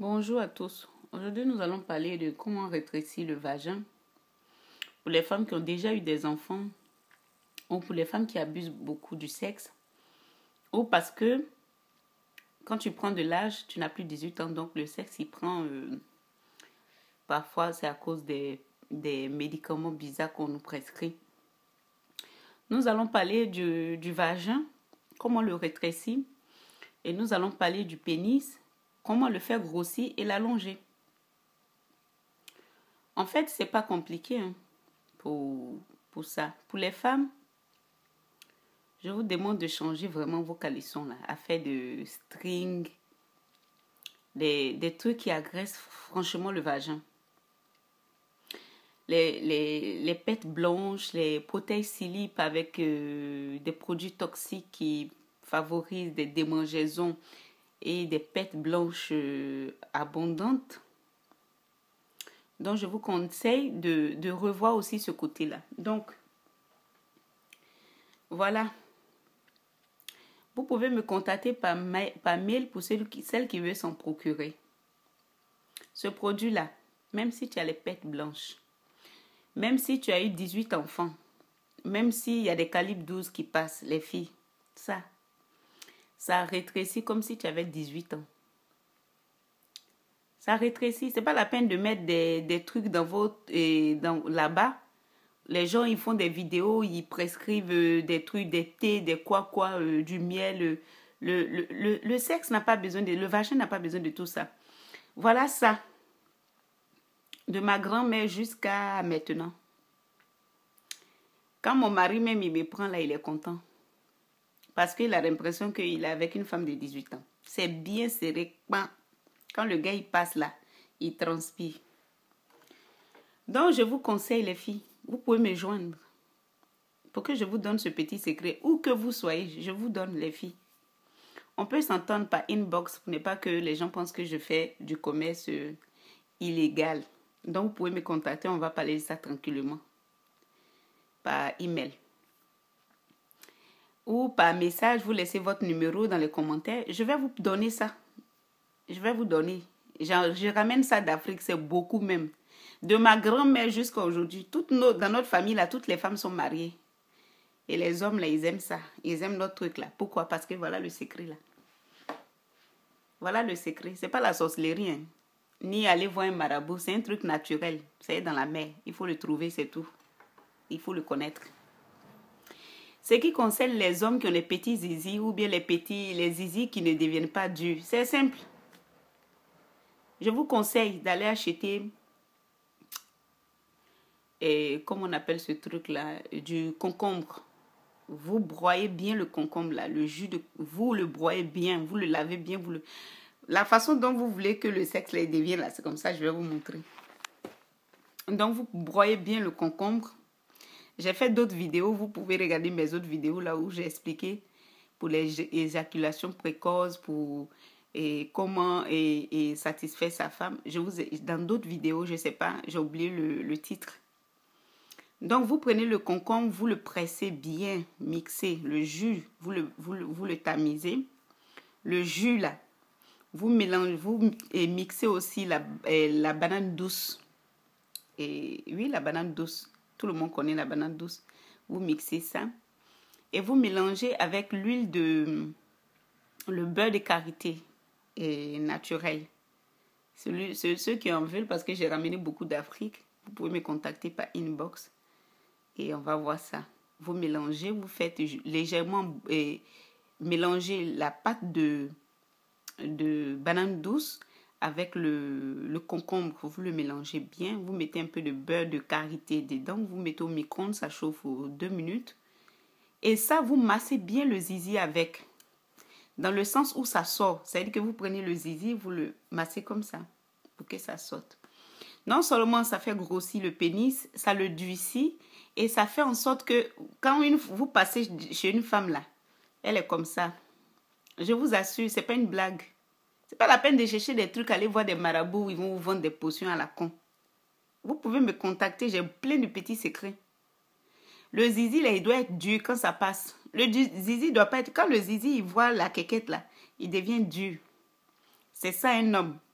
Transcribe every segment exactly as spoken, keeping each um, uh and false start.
Bonjour à tous. Aujourd'hui, nous allons parler de comment rétrécir le vagin pour les femmes qui ont déjà eu des enfants ou pour les femmes qui abusent beaucoup du sexe ou parce que quand tu prends de l'âge, tu n'as plus dix-huit ans, donc le sexe, il prend... Euh, parfois, c'est à cause des, des médicaments bizarres qu'on nous prescrit. Nous allons parler du, du vagin, comment le rétrécir, et nous allons parler du pénis, comment le faire grossir et l'allonger. En fait, c'est pas compliqué hein, pour, pour ça. Pour les femmes, je vous demande de changer vraiment vos calissons là, à faire de string, des, des trucs qui agressent franchement le vagin. Les, les, les pètes blanches, les prothèses slip avec euh, des produits toxiques qui favorisent des démangeaisons et des pètes blanches euh, abondantes. Donc, je vous conseille de, de revoir aussi ce côté-là. Donc, voilà. Vous pouvez me contacter par, ma par mail pour celle qui, celle qui veut s'en procurer. Ce produit-là, même si tu as les pètes blanches, même si tu as eu dix-huit enfants, même s'il y a des calibres douze qui passent, les filles, ça, ça rétrécit comme si tu avais dix-huit ans. Ça rétrécit. C'est pas la peine de mettre des, des trucs dans votre, et dans, là-bas. Les gens, ils font des vidéos, ils prescrivent euh, des trucs, des thés, des quoi quoi, euh, du miel. Euh, le, le, le, le sexe n'a pas besoin de... Le vagin n'a pas besoin de tout ça. Voilà ça. De ma grand-mère jusqu'à maintenant. Quand mon mari même, il me prend là, il est content. Parce qu'il a l'impression qu'il est avec une femme de dix-huit ans. C'est bien serré. Quand le gars, il passe là, il transpire. Donc, je vous conseille, les filles, vous pouvez me joindre pour que je vous donne ce petit secret. Où que vous soyez, je vous donne, les filles. On peut s'entendre par inbox pour ne pas que les gens pensent que je fais du commerce euh, illégal. Donc, vous pouvez me contacter, on va parler de ça tranquillement. Par email. Ou par message, vous laissez votre numéro dans les commentaires. Je vais vous donner ça. Je vais vous donner. Genre, je ramène ça d'Afrique, c'est beaucoup même. De ma grand-mère jusqu'à aujourd'hui, nos, dans notre famille, là, toutes les femmes sont mariées. Et les hommes, là, ils aiment ça. Ils aiment notre truc, là. Pourquoi? Parce que voilà le secret, là. Voilà le secret. C'est pas la sorcellerie, hein. Ni aller voir un marabout. C'est un truc naturel. C'est dans la mer. Il faut le trouver, c'est tout. Il faut le connaître. Ce qui concerne les hommes qui ont les petits zizi ou bien les petits, les zizi qui ne deviennent pas durs, c'est simple. Je vous conseille d'aller acheter, et, comment on appelle ce truc-là, du concombre. Vous broyez bien le concombre, là, le jus de... Vous le broyez bien, vous le lavez bien. Vous le... La façon dont vous voulez que le sexe là, devienne, là, c'est comme ça, je vais vous montrer. Donc, vous broyez bien le concombre. J'ai fait d'autres vidéos, vous pouvez regarder mes autres vidéos là où j'ai expliqué pour les éjaculations précoces, pour et comment et, et satisfaire sa femme. Je vous ai, dans d'autres vidéos, je ne sais pas, j'ai oublié le, le titre. Donc, vous prenez le concombre, vous le pressez bien, mixez le jus, vous le, vous le, vous le tamisez. Le jus là, vous mélangez, vous et mixez aussi la, la banane douce. Et oui, la banane douce. Tout le monde connaît la banane douce. Vous mixez ça. Et vous mélangez avec l'huile de... Le beurre de karité et naturel. Celui, ceux, ceux qui en veulent, parce que j'ai ramené beaucoup d'Afrique, vous pouvez me contacter par inbox. Et on va voir ça. Vous mélangez, vous faites légèrement... Et mélanger la pâte de, de banane douce avec le, le concombre, vous le mélangez bien. Vous mettez un peu de beurre de karité dedans. Vous mettez au micro-ondes, ça chauffe aux deux minutes. Et ça, vous massez bien le zizi avec. Dans le sens où ça sort. C'est-à-dire que vous prenez le zizi, vous le massez comme ça. Pour que ça sorte. Non seulement ça fait grossir le pénis, ça le durcit. Et ça fait en sorte que quand une, vous passez chez une femme là, elle est comme ça. Je vous assure, c'est pas une blague. C'est pas la peine de chercher des trucs, aller voir des marabouts où ils vont vous vendre des potions à la con. Vous pouvez me contacter, j'ai plein de petits secrets. Le zizi, là, il doit être dur quand ça passe. Le zizi doit pas être... Quand le zizi, il voit la quéquette, là, il devient dur. C'est ça un homme.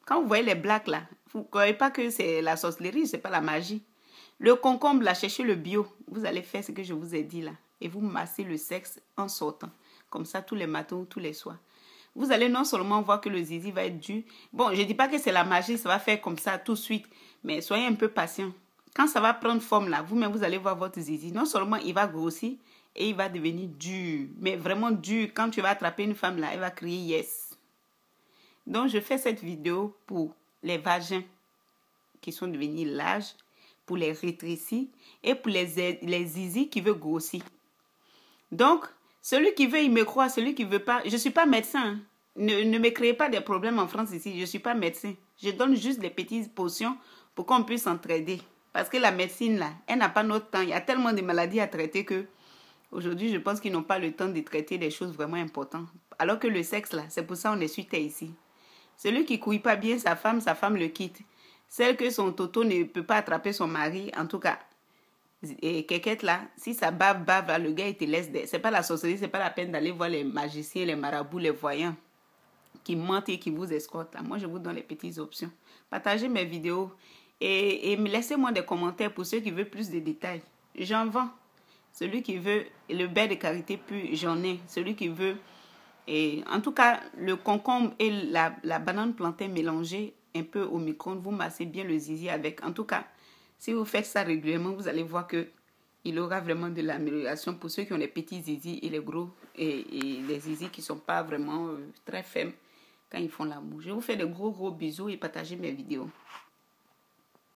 Quand vous voyez les blagues là, vous ne croyez pas que c'est la sorcellerie, c'est pas la magie. Le concombre là, cherchez le bio. Vous allez faire ce que je vous ai dit là. Et vous massez le sexe en sortant. Comme ça, tous les matins ou tous les soirs. Vous allez non seulement voir que le zizi va être dur. Bon, je ne dis pas que c'est la magie, ça va faire comme ça tout de suite. Mais soyez un peu patient. Quand ça va prendre forme là, vous-même, vous allez voir votre zizi. Non seulement il va grossir et il va devenir dur. Mais vraiment dur. Quand tu vas attraper une femme là, elle va crier yes. Donc, je fais cette vidéo pour les vagins qui sont devenus larges, pour les rétrécir et pour les, les zizi qui veulent grossir. Donc, celui qui veut, il me croit. Celui qui ne veut pas, je ne suis pas médecin. Hein. Ne, ne me créez pas des problèmes en France ici. Je ne suis pas médecin. Je donne juste des petites potions pour qu'on puisse s'entraider. Parce que la médecine, là, elle n'a pas notre temps. Il y a tellement de maladies à traiter que aujourd'hui, je pense qu'ils n'ont pas le temps de traiter des choses vraiment importantes. Alors que le sexe, là, c'est pour ça qu'on est suite ici. Celui qui ne couille pas bien sa femme, sa femme le quitte. Celle que son toto ne peut pas attraper son mari, en tout cas, et Kékette là, si ça bave, bave, là, le gars, il te laisse. Des... C'est pas la sorcellerie, c'est pas la peine d'aller voir les magiciens, les marabouts, les voyants qui mentent et qui vous escortent. Là. Moi, je vous donne les petites options. Partagez mes vidéos et, et laissez-moi des commentaires pour ceux qui veulent plus de détails. J'en vends. Celui qui veut le beurre de karité pur, j'en ai. Celui qui veut... Et en tout cas, le concombre et la, la banane plantain mélangée un peu au micro-ondes, vous massez bien le zizi avec. En tout cas, si vous faites ça régulièrement, vous allez voir que il aura vraiment de l'amélioration pour ceux qui ont les petits zizi et les gros et, et les zizi qui ne sont pas vraiment euh, très fermes quand ils font l'amour. Je vous fais de gros gros bisous et partagez mes vidéos.